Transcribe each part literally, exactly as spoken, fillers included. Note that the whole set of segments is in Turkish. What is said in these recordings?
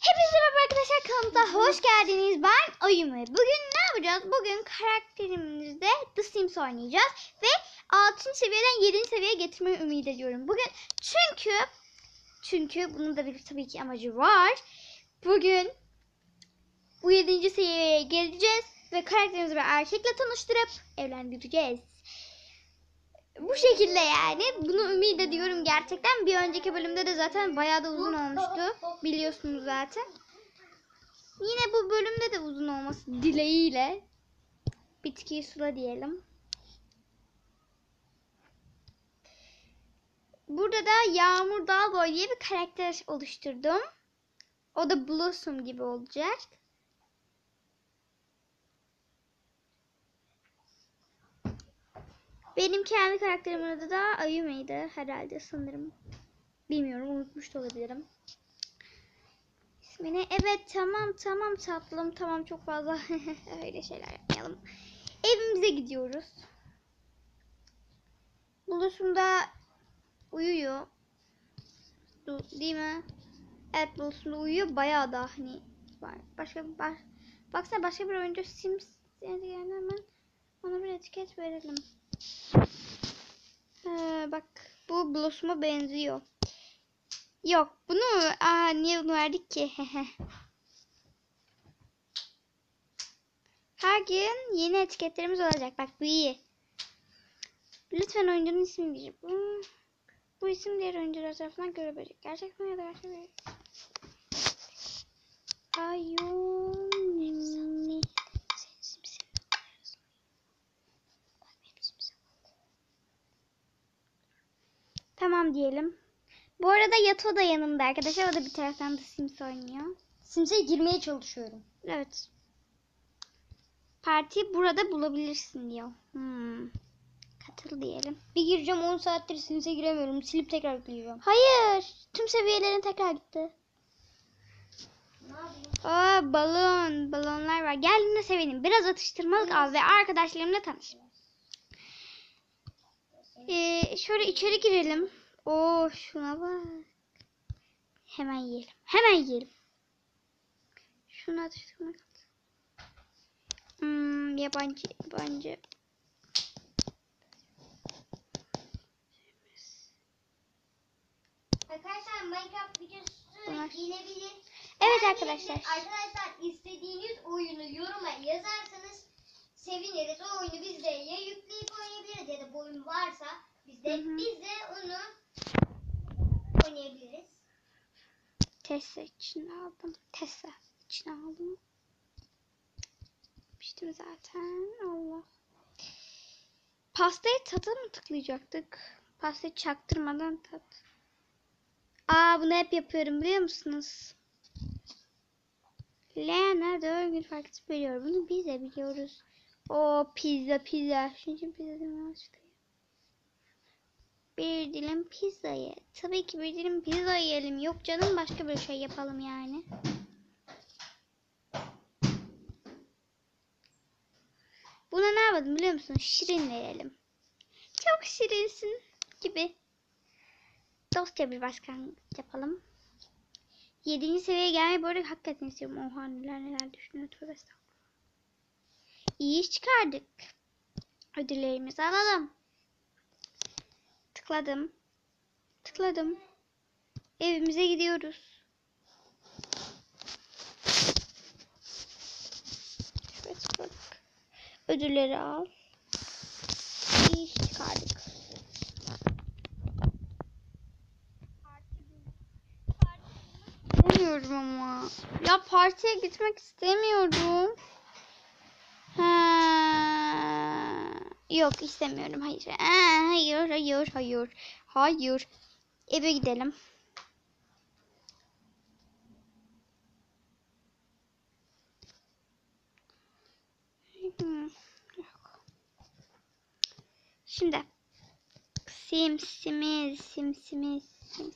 Hepinize merhaba arkadaşlar, kanalımıza hoş geldiniz. Ben Ayumi. Bugün ne yapacağız? Bugün karakterimizde The Sims oynayacağız ve altıncı seviyeden yedinci seviyeye getirmeyi ümit ediyorum. Bugün çünkü çünkü bunun da bir tabii ki amacı var. Bugün bu yedinci seviyeye geleceğiz ve karakterimizi bir erkekle tanıştırıp evlendireceğiz. Bu şekilde yani. Bunu ümit ediyorum gerçekten. Bir önceki bölümde de zaten bayağı da uzun olmuştu. Biliyorsunuz zaten. Yine bu bölümde de uzun olması dileğiyle. Bitkiyi sula diyelim. Burada da Yağmur Dalboy diye bir karakter oluşturdum. O da Blossom gibi olacak. Benim kendi karakterimin adı da Ayumi'ydi herhalde, sanırım. Bilmiyorum, unutmuş da olabilirim. İsmini evet tamam tamam tatlım tamam, çok fazla öyle şeyler yapmayalım. Evimize gidiyoruz. Blossom da uyuyor. Değil mi? Evet, Blossom da uyuyor. Bayağı da hani var. Başka bir baş... Baksana, başka bir oyuncu Sims yani hemen ona bir etiket verelim. Ee, bak bu Blossom'a benziyor. Yok bunu aa, niye bunu verdik ki? Her gün yeni etiketlerimiz olacak. Bak bu iyi. Lütfen oyuncunun ismini diyeceğim. Bu, bu isim diğer oyuncular tarafından görebilecek. Gerçek mi ya da gerçek mi? Ayumi. Tamam diyelim. Bu arada Yato da yanımda arkadaşlar. O da bir taraftan da Sims oynuyor. Sims'e girmeye çalışıyorum. Evet. Partiyi burada bulabilirsin diyor. Hmm. Katıl diyelim. Bir gireceğim, on saattir Sims'e giremiyorum. Silip tekrar yükleyeceğim. Hayır. Tüm seviyelerin tekrar gitti. Aa, balon. Balonlar var. Geldiğinde sevelim. Biraz atıştırmalık al ve arkadaşlarımla tanış. Ee, şöyle içeri girelim. Oo, şuna bak. Hemen yiyelim. Hemen yiyelim. Şunu atıştırmalık al. Hmm, yabancı yabancı. Arkadaşlar Minecraft videosu gelebilir. Evet Yani arkadaşlar. Arkadaşlar istediğiniz oyunu yoruma yazarsanız seviniriz. O oyunu biz de ya yükleyip oynayabiliriz ya da bu oyun varsa biz de, Hı hı. biz de onu oynayabiliriz. Tesla için aldım. Tesla için aldım. Piştim zaten. Allah. Pastayı tada mı tıklayacaktık? Pastayı çaktırmadan tat. Aa, bunu hep yapıyorum biliyor musunuz? Leon'a dört gün farklı veriyor. Bunu biz de biliyoruz. O pizza pizza. Şimdi pizza demeye Bir dilim pizza ye. Tabii ki bir dilim pizza yiyelim. Yok canım, başka bir şey yapalım yani. Buna ne yapalım biliyor musun? Şirinleyelim. Çok şirinsin gibi. Dostça bir başkan yapalım. Yedinci seviyeye gelmeyi bu arada hakikaten istiyorum. Oha, neler neler düşünüyor. Tövbe estağfurullah. İyi iş çıkardık. Ödüllerimizi alalım. Tıkladım. Tıkladım. Evimize gidiyoruz. Şöyle tıkladık. Ödülleri al. İyi iş çıkardık. İstemiyorum ama. Ya partiye gitmek istemiyorum. Ha. Yok istemiyorum. Hayır. Aa, hayır, hayır, hayır. Hayır. Eve gidelim. Şimdi simsimiz, simsimiz, simsimiz.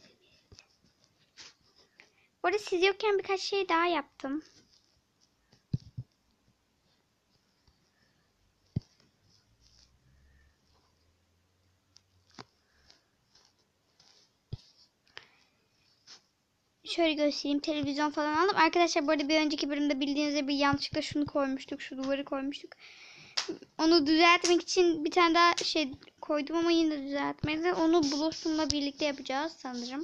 Bu arada siz yokken birkaç şey daha yaptım. şöyle göstereyim. Televizyon falan aldım. Arkadaşlar bu arada bir önceki bölümde bildiğiniz gibi yanlışlıkla şunu koymuştuk. Şu duvarı koymuştuk. Onu düzeltmek için bir tane daha şey koydum ama yine düzeltmedi. Onu Blossom'la birlikte yapacağız sanırım.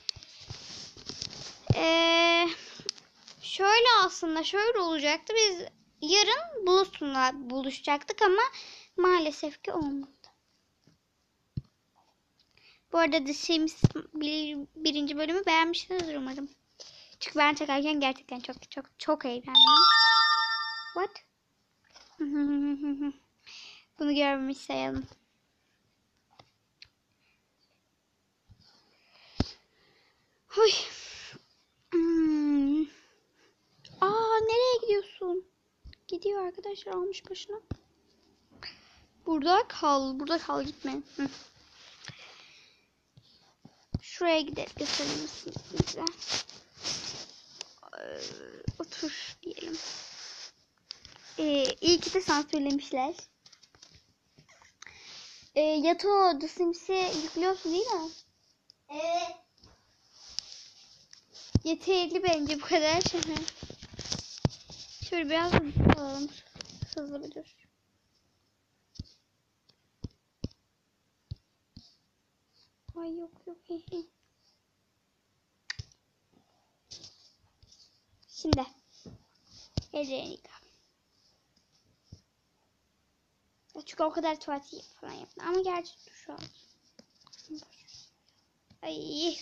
Eee... Şöyle aslında şöyle olacaktı. Biz yarın Blossom'la buluşacaktık ama maalesef ki olmadı. Bu arada The Sims bir, birinci bölümü beğenmişsinizdir umarım. Çünkü ben çekerken gerçekten çok çok çok eğlendim. What? Bunu görmemiş sayalım. Huy. Hmm. Aa, nereye gidiyorsun? Gidiyor arkadaşlar, almış başına. Burada kal. Burada kal, gitme. Hı. Şuraya gidelim. Gösterir misiniz bize? Ee, otur diyelim. Ee, iyi ki de sansürlemişler. Ee, Yato The Sims'i yüklüyorsun değil mi? Evet. Yeterli bence bu kadar. Şöyle biraz da alalım. Hızlı bir dur. Ay yok yok. Şimdi. Ellerini yıka. Çünkü o kadar tuvalet falan yaptım. Ama gerçi duş aldım. Ay.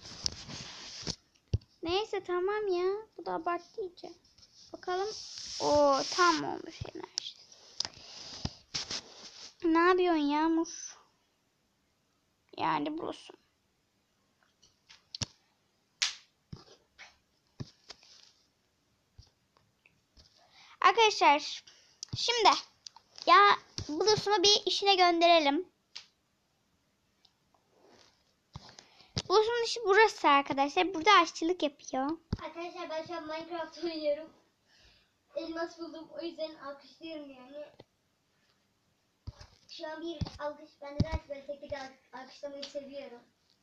Neyse tamam ya. Bu da abarttı iyice. Bakalım. Oo tam olmuş enerji. Ne yapıyorsun Yağmur? Yani Blossom. Arkadaşlar şimdi ya Blossom'u bir işine gönderelim. Blossom'un işi burası arkadaşlar. Burada aşçılık yapıyor. Arkadaşlar ben şu an Minecraft oynuyorum. Elmas buldum, o yüzden alkışlıyorum yani. Şu an bir alkış, ben de ders böyle tek tek alk- alkışlamayı seviyorum.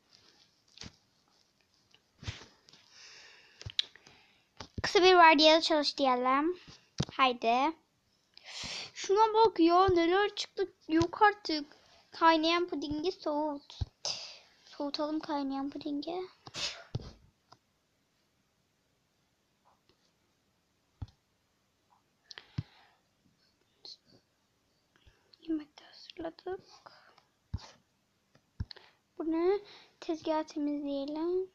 Kısa bir vardiyada çalış diyelim. Haydi. Şuna bak ya, neler çıktı. Yok artık. Kaynayan pudingi soğut. Soğutalım kaynayan pudingi. Yemek de hazırladık. Bu ne? Tezgahı temizleyelim.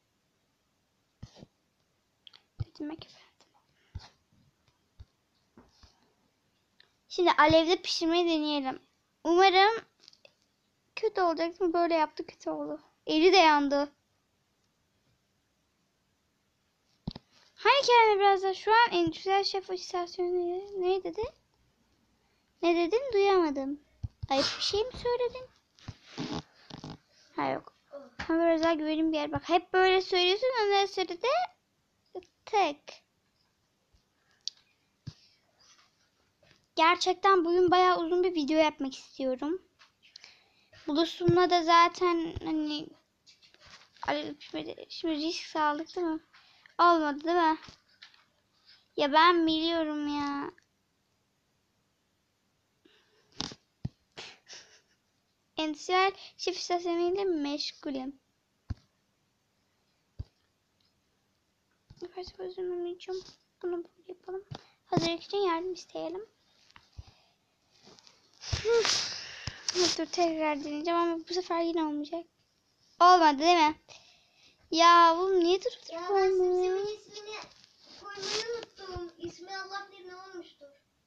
Demek efendim. Şimdi alevde pişirmeyi deneyelim. Umarım kötü olacak mı? Böyle yaptı, kötü oldu. Eli de yandı. Hani kendime biraz da şu an endüstriyel şef istasyonu ne dedi? Ne dedin? Duyamadım. Ayıp bir şey mi söyledin? Ha yok. Ama biraz daha güvenim bir yer. Bak hep böyle söylüyorsun. Ondan sonra da tek. Gerçekten bugün bayağı uzun bir video yapmak istiyorum. Blossom'la da zaten hani şimdi risk sağlık değil mi? Olmadı değil mi? Ya ben biliyorum ya. Endüstriyel şef istasyonuyla meşgulüm. Yaparsak özlememeyeceğim. Bunu böyle yapalım. Hazırlık için yardım isteyelim. Dur tekrar deneyeceğim ama bu sefer yine olmayacak. Olmadı değil mi? Ya oğlum niye durup Ya durup ben olmuyor? Sims'in ismini koymayı unuttum. İsmi Allah bilir ne olmuştur.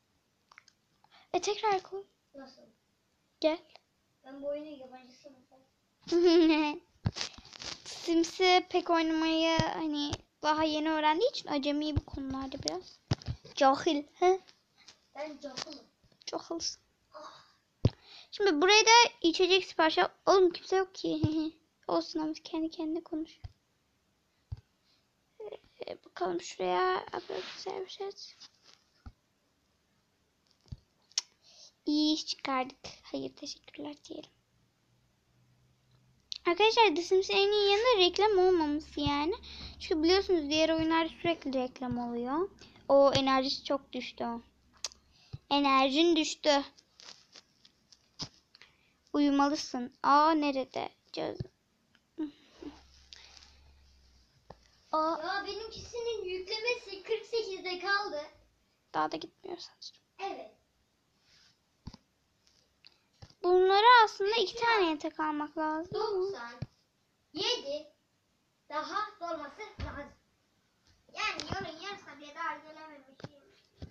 E tekrar koy. Nasıl? Gel. Ben bu oyunun yabancısıyım efendim. Sims'i pek oynamayı hani daha yeni öğrendiği için acemi bu konularda biraz. Cahil. He? Ben cahilım. Cahilsin. Şimdi buraya da içecek sipariş al. Oğlum kimse yok ki. Olsun ama kendi kendine konuş. Ee, bakalım şuraya. Servis et. İyi iş çıkardık. Hayır teşekkürler diyelim. Arkadaşlar The Sims'in en iyi yanı reklam olmaması yani. Çünkü biliyorsunuz diğer oyunlarda sürekli reklam oluyor. O enerjisi çok düştü. Enerjin düştü. Uyumalısın. Aa nerede? Cazım. Aa Ya benimkisinin yüklemesi kırk sekizde kaldı. daha da gitmiyor sanırım. Evet. Bunları aslında iki tane yatak almak lazım. doksan yedi daha dolması lazım. Yani yolun yarısına bile daha gelememişim.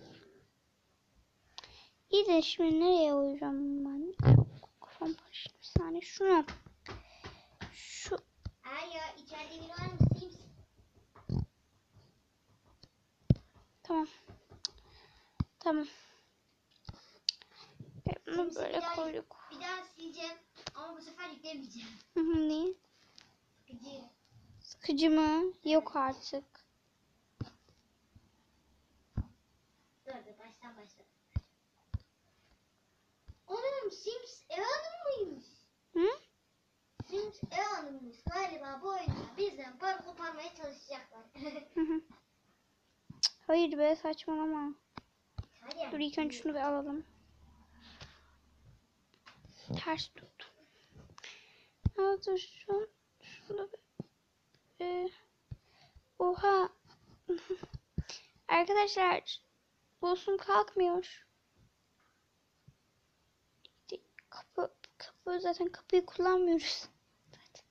İyi de şimdi nereye uyuyacağım ben? Kafam karıştı bir saniye. Şunu. Şu. Eğer ya içeride biri var mı? Sims. Tamam. Tamam. E, Bunu Sims'i böyle bir daha- koyduk. Bir daha sileceğim ama bu sefer yüklemeyeceğim. Hı hı, niye? Sıkıcı. Sıkıcı mı? Yok artık. Dur dur baştan başla. Oğlum Sims ev hanımıymış. Hı? Sims ev hanımıymış. Galiba bu oyunda bizden para koparmaya çalışacaklar. Hı hı. Hayır be saçmalama. Hadi yani. Dur ilk önce şunu bir alalım. Ters tut. Ha dur şu. Şunu bir. Ee, oha. Arkadaşlar. Boss'um kalkmıyor. Kapı. Kapı zaten kapıyı kullanmıyoruz. Zaten.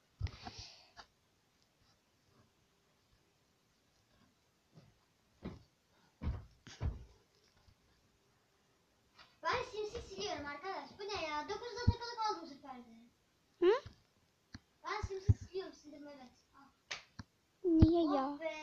Ben Sims'i siliyorum arkadaş. Bu ne ya? dokuzda takılı kaldım bu sefer de. Hı? Ben Sims'i siliyorum sildim evet. Al. Niye Oh ya? be.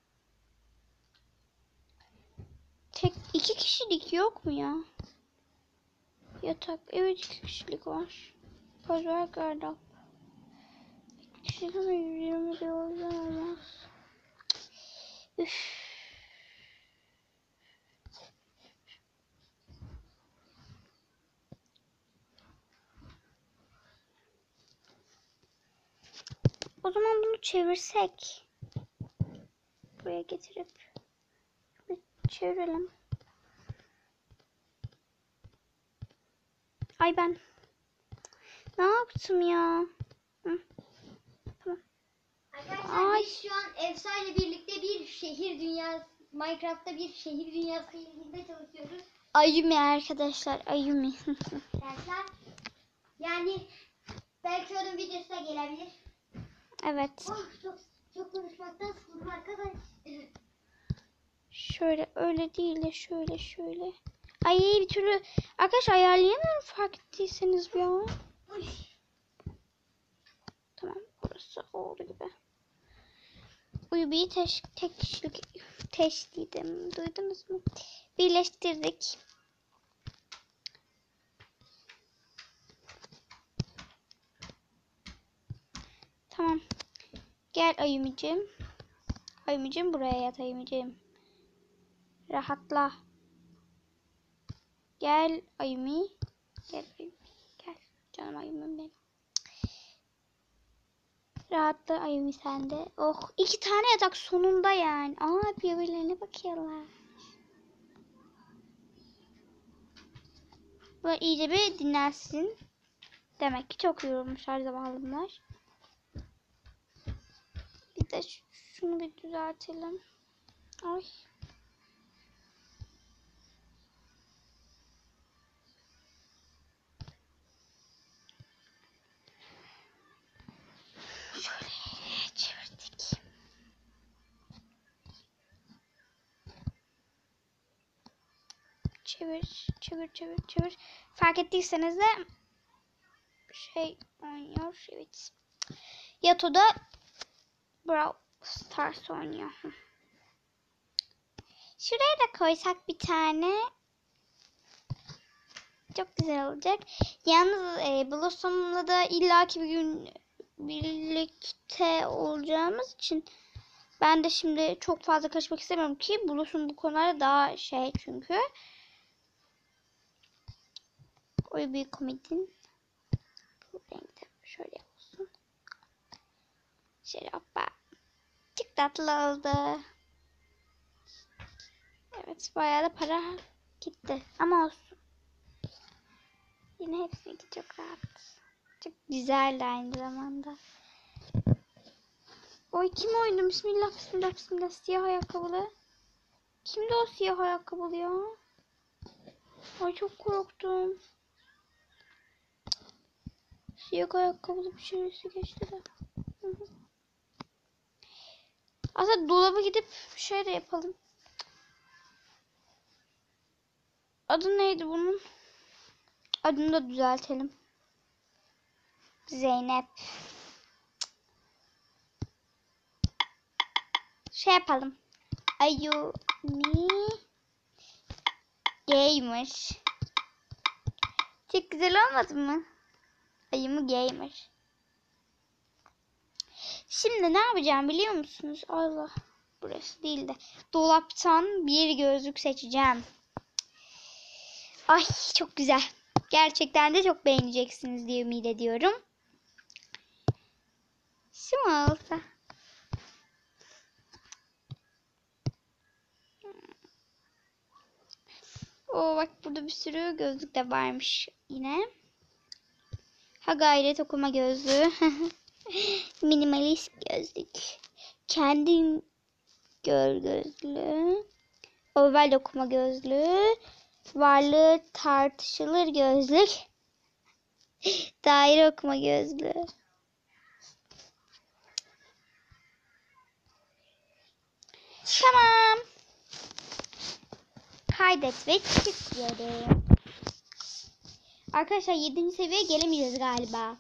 Tek iki kişilik yok mu ya? Yatak. Evet iki kişilik var. Poz ver gardırop. İki kişilik ama yüz yirmi de o yüzden olmaz. Üff. O zaman bunu çevirsek. Buraya getirip bir çevirelim. Ay ben ne yaptım ya? Hı. Tamam. Arkadaşlar Ay. biz şu an Efsa ile birlikte bir şehir dünyası, Minecraft'ta bir şehir dünyası ilginde çalışıyoruz. Ayumi arkadaşlar. Ayumi. Dersler. Yani belki onun videosu da gelebilir. Evet. Oh çok çok konuşmaktan sıkıldım arkadaş. Şöyle öyle değil de şöyle şöyle. Ay bir türlü arkadaş ayarlayamıyorum fark ettiyseniz ya. Uy. Tamam burası oldu gibi. Uyubiyi teş, tek kişilik teşledim. Duydunuz mu? Birleştirdik. Tamam. Gel Ayumicim. Ayumicim buraya yat Ayumicim. Rahatla. Gel Ayumi. Gel Ayumi. Gel. Canım Ayumim benim. Rahatla Ayumi sende. Oh iki tane yatak sonunda yani. Aa birbirlerine bakıyorlar. Böyle iyice bir dinlensin. Demek ki çok yorulmuşlar zavallılar. Bir de şunu bir düzeltelim. Ay. Şöyle çevirdik. Çevir, çevir, çevir, çevir. Fark ettiyseniz de şey oynuyor. Evet. Yato'da Brawl Stars oynuyor. Şuraya da koysak bir tane. Çok güzel olacak. Yalnız e, Blossom'la da illaki bir gün birlikte olacağımız için ben de şimdi çok fazla kaçmak istemiyorum ki Blossom bu konularda daha şey çünkü. O bir komedin. Bu renkte şöyle olsun. Şöyle hoppa. Çok tatlı oldu. Evet bayağı da para gitti. Ama olsun. Yine hepsi çok rahat. Çok güzel de aynı zamanda. Oy kim oyunu? Bismillah bismillah bismillah. Siyah ayakkabılı. Kimdi o siyah ayakkabılı ya? Ay çok korktum. Siyah ayakkabılı bir şeysi geçti de. Hı hı. Aslında dolaba gidip şey de yapalım. Adı neydi bunun? Adını da düzeltelim. Zeynep. Şey yapalım. Ayu mi gamer. Çok güzel olmadı mı? Ayımı gamer. Şimdi ne yapacağım biliyor musunuz? Allah. Burası değil de. Dolaptan bir gözlük seçeceğim. Ay çok güzel. Gerçekten de çok beğeneceksiniz diye ümit ediyorum. Şu mu olsa? Oo bak burada bir sürü gözlük de varmış yine. Ha gayret okuma gözlüğü. Minimalist gözlük. Kendin gör gözlüğü. Oval okuma gözlüğü. Varlığı tartışılır gözlük. Daire okuma gözlüğü. Tamam. Kaydet ve tıklıyorum. Arkadaşlar yedinci seviyeye gelemeyeceğiz galiba.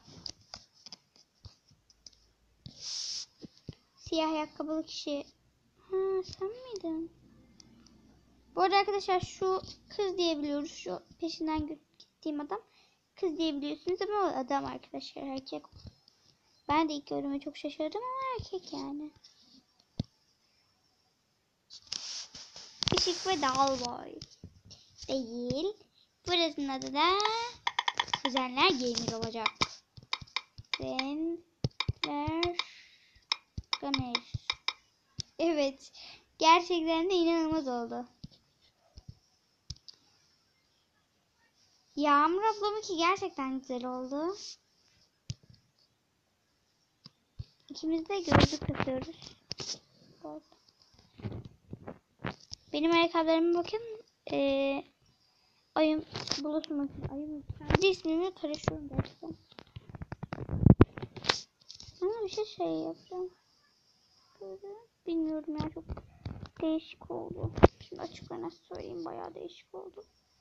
Siyah ayakkabılı kişi. Ha sen miydin? Bu arada arkadaşlar şu kız diyebiliyoruz. Şu peşinden gittiğim adam. Kız diyebiliyorsunuz ama o adam arkadaşlar erkek. Ben de ilk gördüğüme çok şaşırdım ama erkek yani. Işık ve Dal Boy. Değil. Burasının adı da Kuzenler Gamer olacak. Kuzenler Gamer. Evet. Gerçekten de inanılmaz oldu. Yağmur ablamınki gerçekten güzel oldu. İkimiz de gözlük takıyoruz. Benim ayakkabılarıma bakın. Ee, ayım bulutmak. Ayım. Kendi ismimi karıştırıyorum gerçekten. Ama bir şey şey yapacağım. Böyle bilmiyorum ya çok değişik oldu. Şimdi açıkça nasıl söyleyeyim bayağı değişik oldu.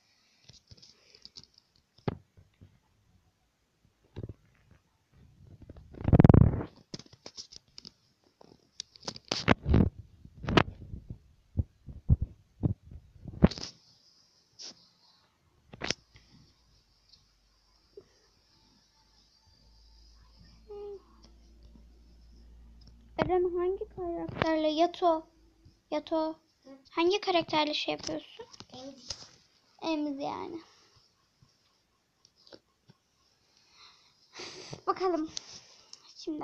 Eren hangi karakterle Yato Yato Hı? Hangi karakterle şey yapıyorsun? Emz. Emz yani. Bakalım. Şimdi.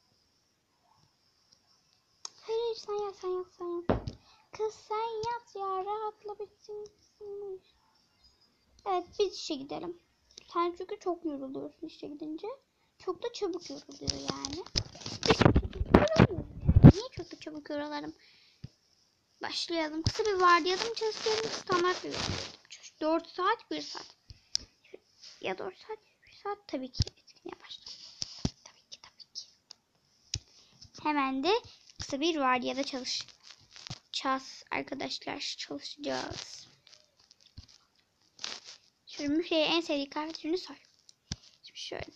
Hayır, hayır sen yat sen yat sen yat. Kız sen yat ya rahatla bitsin. Evet biz işe gidelim. Sen çünkü çok yoruluyorsun işe gidince. Çok da çabuk yoruluyor yani. Biz çok da yoruluyoruz yani. Niye çok da çabuk yorulalım? Başlayalım. Kısa bir vardiyalı mı çalışıyorum? Standart bir vardiyalı mı çalışıyorum? dört saat bir saat. Ya dört saat bir saat tabii ki etkinliğe başlayalım. Tabii ki tabii ki. Hemen de kısa bir vardiyada çalışacağız arkadaşlar. Çalışacağız. Şöyle Mühre'ye en sevdiği kahve türünü sor. Şimdi şöyle.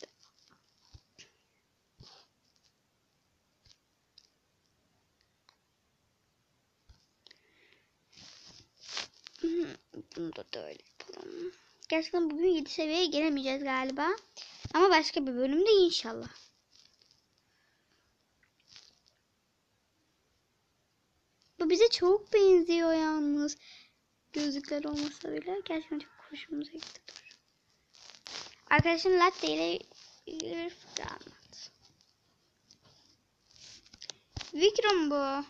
Bunu da böyle yapalım. Gerçekten bugün yedi seviyeye gelemeyeceğiz galiba. Ama başka bir bölümde inşallah. Bu bize çok benziyor yalnız. Gözlükler olmasa bile gerçekten çok hoşumuza gitti. Arkadaşım latte ile bir fikir anlat. Vikram bu.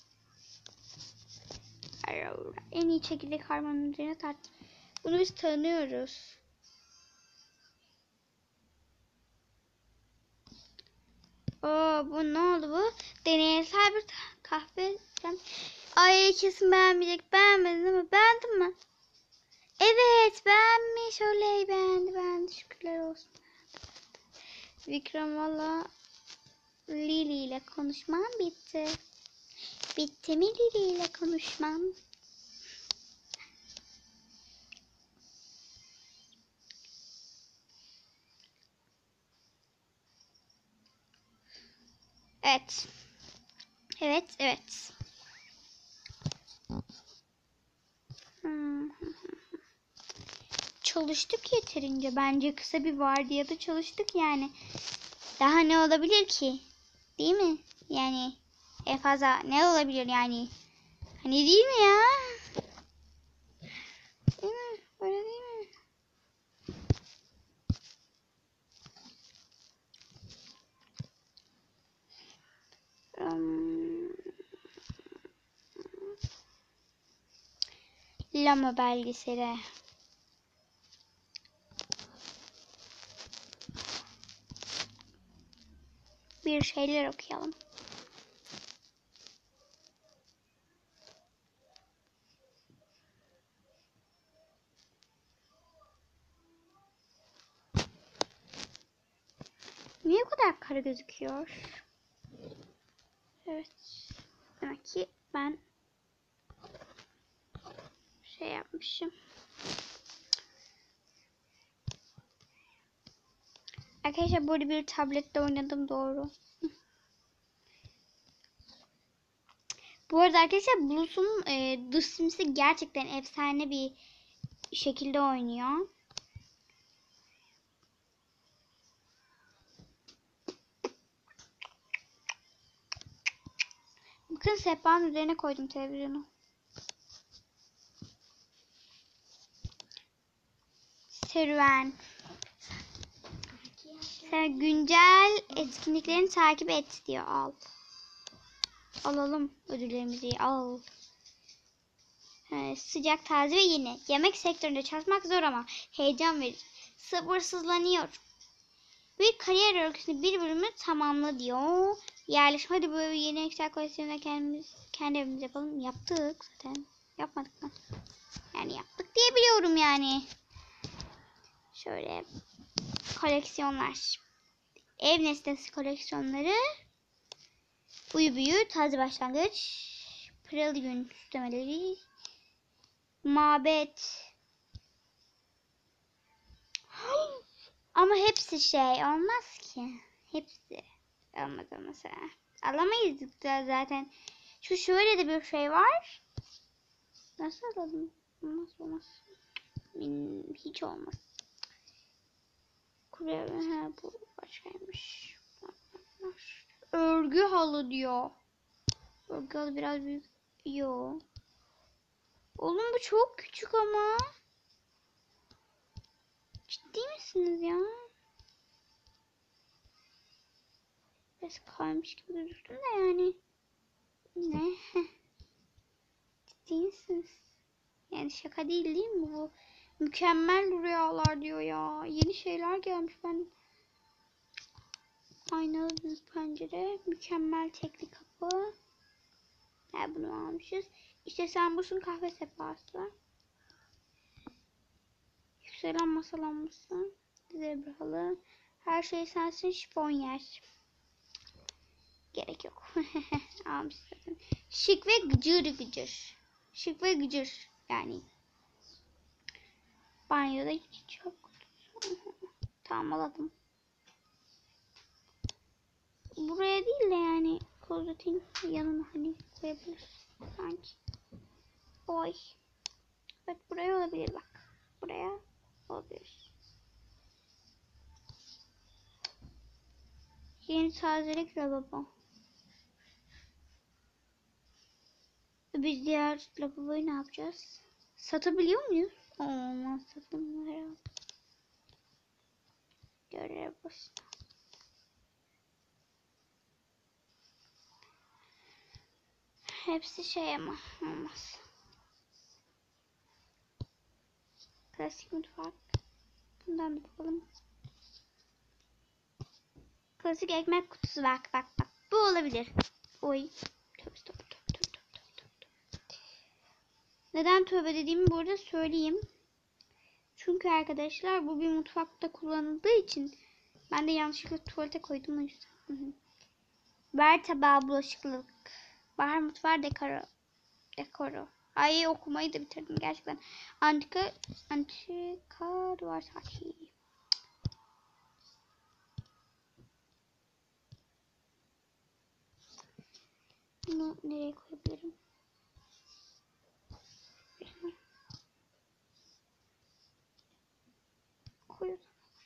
En iyi çekirdek harmanın üzerine tart. Bunu biz tanıyoruz. Oo, bu ne oldu bu? Deneysel bir kahve. Ay kesin beğenmeyecek. Beğenmedin değil mi? Beğendin mi? Evet beğenmiş. Oley beğendi beğendi. Şükürler olsun. Vikram valla Lili ile konuşmam bitti. Bitti mi Lili ile konuşmam? Evet. Evet, evet. Hmm. Çalıştık yeterince. Bence kısa bir vardiyada çalıştık yani. Daha ne olabilir ki? Değil mi? Yani en fazla ne olabilir yani? Hani değil mi ya? Değil mi? Öyle değil mi? Um, Lama belgeseli. Bir şeyler okuyalım. Niye bu kadar kara gözüküyor? Evet. Demek ki ben şey yapmışım. Arkadaşlar burada bir tablette oynadım doğru. Bu arada arkadaşlar Blues'un e, The Sims'i gerçekten efsane bir şekilde oynuyor. Bakın sehpanın üzerine koydum televizyonu. Serüven. Sen güncel etkinliklerini takip et diyor. Al. Alalım ödüllerimizi. Al. He, sıcak, taze ve yeni. Yemek sektöründe çalışmak zor ama heyecan verici. Sabırsızlanıyor. Bir kariyer öyküsünü bir bölümü tamamla diyor. Yerleşme. Hadi böyle yeni Excel koleksiyonuna kendimiz, kendi evimiz yapalım. Yaptık zaten. Yapmadık mı? Yani yaptık diye biliyorum yani. Şöyle koleksiyonlar. Ev nesnesi koleksiyonları. Uyu büyü, taze başlangıç. Pırıl gün süslemeleri. Mabet. Ama hepsi şey olmaz ki. Hepsi olmaz mesela. Alamayız zaten. Şu şöyle de bir şey var. Nasıl alalım? Olmaz olmaz. Hiç olmaz. Kure, he, bu başkaymış. Örgü halı diyor. Örgü halı biraz büyük. Yo. Oğlum bu çok küçük ama. Ciddi misiniz ya? Biraz kaymış gibi gözüktüm de yani. Ne? Ciddi misiniz? Yani şaka değil değil mi bu? Mükemmel rüyalar diyor ya. Yeni şeyler gelmiş ben. Aynalı büyük pencere. Mükemmel tekli kapı. Ya bunu almışız. İşte sen busun kahve sehpası. Yükselen masa lambası. Zebra halı. Her şey sensin şifon yer. Gerek yok. Almışsın. Şık ve gıcır gıcır. Şık ve gıcır. Yani. Banyoda hiç yok. Tamam aladım. Buraya değil de yani klozetin yanına hani koyabiliriz. Sanki. Oy. Evet buraya olabilir bak. Buraya olabilir. Yeni tazelik lavabo. Biz diğer lavaboyu ne yapacağız? Satabiliyor muyuz? Olmaz satılmıyor herhalde. Görev başına. Hepsi şey ama olmaz. Klasik mutfak. Bundan da bakalım. Klasik ekmek kutusu bak bak bak. Bu olabilir. Oy. Tövbe tövbe tövbe tövbe tövbe tövbe. Neden tövbe dediğimi burada söyleyeyim. Çünkü arkadaşlar bu bir mutfakta kullanıldığı için ben de yanlışlıkla tuvalete koydum o yüzden. Hı hı. Ver tabağı bulaşıklık. Bahar mutfağı dekoru. Dekoru. Ay okumayı da bitirdim gerçekten. Antika antika duvar saati. Bunu nereye koyabilirim? Koy.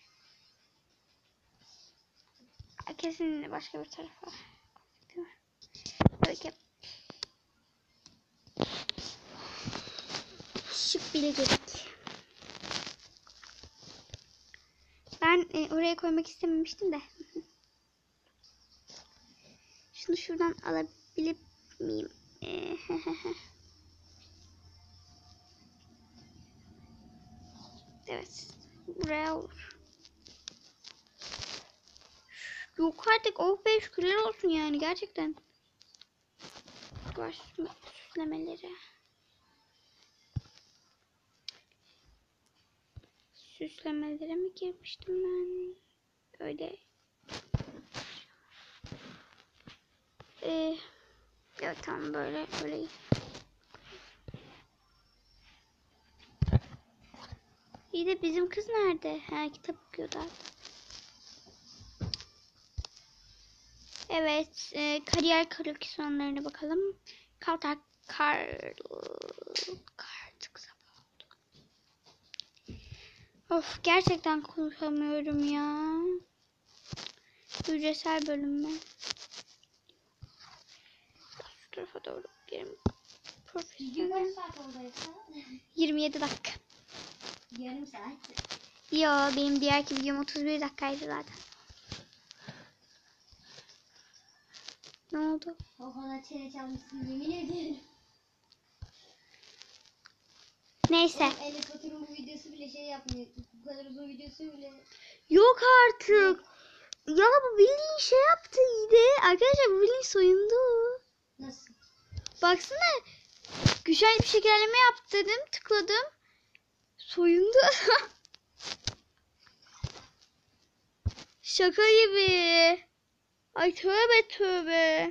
Kesin başka bir tarafa. Böyle şık bile gerek. Ben e, oraya koymak istememiştim de. Şunu şuradan alabilir miyim? E, evet. Buraya olur. Yok artık oh be şükürler olsun yani gerçekten. Baş süslemeleri. Süslemelere mi girmiştim ben? Öyle. Ee, evet tamam böyle böyle. İyi de bizim kız nerede? Ha kitap okuyordu artık. Evet, e, kariyer koleksiyonlarına bakalım. Kaltak kar artık sabah oldu. Of gerçekten konuşamıyorum ya. Hücresel bölünme. Şu tarafa doğru girelim. Video kaç saat oldu Esra? yirmi yedi dakika. Yarım saat. Yo benim diğerki videom otuz bir dakikaydı zaten. Ne oldu? O kadar çene çalmışsın yemin ederim. Neyse. Oğlum, Enes Batur'un bu videosu bile şey yapmıyor. Bu kadar uzun videosu bile. Yok artık. Ya bu bildiğin şey yaptı iyi de. Arkadaşlar bu bildiğin soyundu. Nasıl? Baksana. Güzel bir şekerleme yaptı dedim. Tıkladım. Soyundu. Şaka gibi. Ay tövbe tövbe.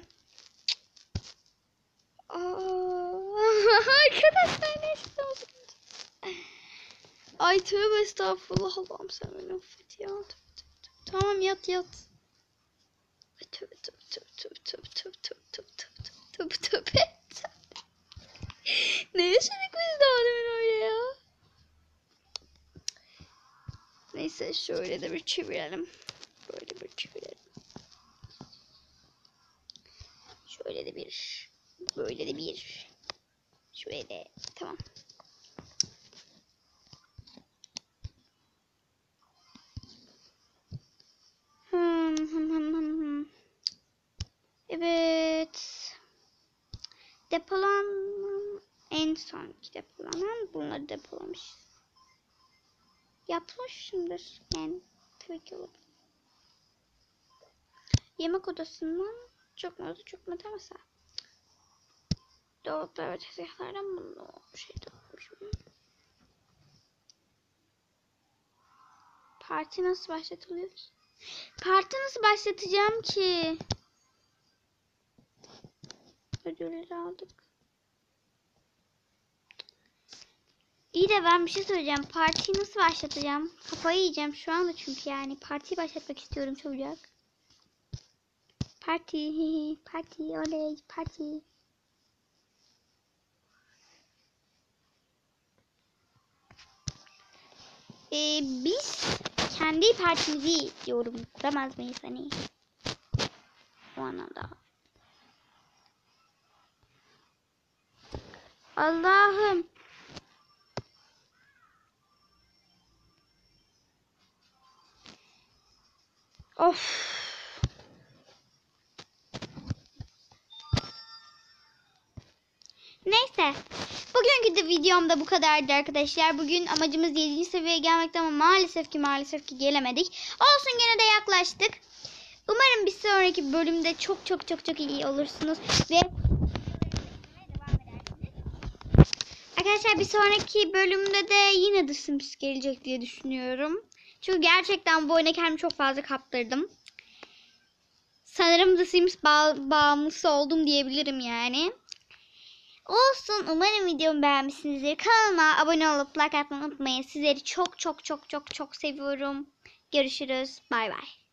Aa, arkadaşlar ne istiyorsun? Ay tövbe estağfurullah Allah'ım sen beni affet ya. Tövbe, tövbe, tövbe. Tamam yat yat. Ay tövbe tövbe tövbe tövbe tövbe tövbe tövbe tövbe tövbe tövbe tövbe. Ne yaşadık biz daha demin öyle ya. Neyse şöyle de bir çevirelim. Böyle bir çevirelim. Şöyle de bir. Böyle de bir. Şöyle de. Tamam. Hmm, hmm, hmm, hmm, hmm. Evet. Depolanan en sonki depolanan bunları depolamışız. Yapmışımdır yani tabii ki olabilir. Yemek odasından çok mu çok mu tamasa. Dolaplar ve tezgahlardan bunu şey tutmuşum. Parti nasıl başlatılıyor ki? Parti nasıl başlatacağım ki? Ödülleri aldık. İyi de ben bir şey söyleyeceğim. Partiyi nasıl başlatacağım? Kafayı yiyeceğim şu anda çünkü yani. Partiyi başlatmak istiyorum çabucak. Parti, parti, oley, parti. Ee, biz kendi partimizi diyorum. Kuramaz mıyız hani? O anlamda. Allah'ım. Of. Neyse. Bugünkü de videom da bu kadardı arkadaşlar. Bugün amacımız yedinci seviyeye gelmekti ama maalesef ki maalesef ki gelemedik. Olsun, gene de yaklaştık. Umarım bir sonraki bölümde çok çok çok çok iyi olursunuz ve arkadaşlar bir sonraki bölümde de yine The Sims gelecek diye düşünüyorum. Çünkü gerçekten bu oyuna kendimi çok fazla kaptırdım. Sanırım The Sims bağ bağımlısı oldum diyebilirim yani. Olsun, umarım videomu beğenmişsinizdir. Kanalıma abone olup like atmayı unutmayın. Sizleri çok çok çok çok çok seviyorum. Görüşürüz. Bay bay.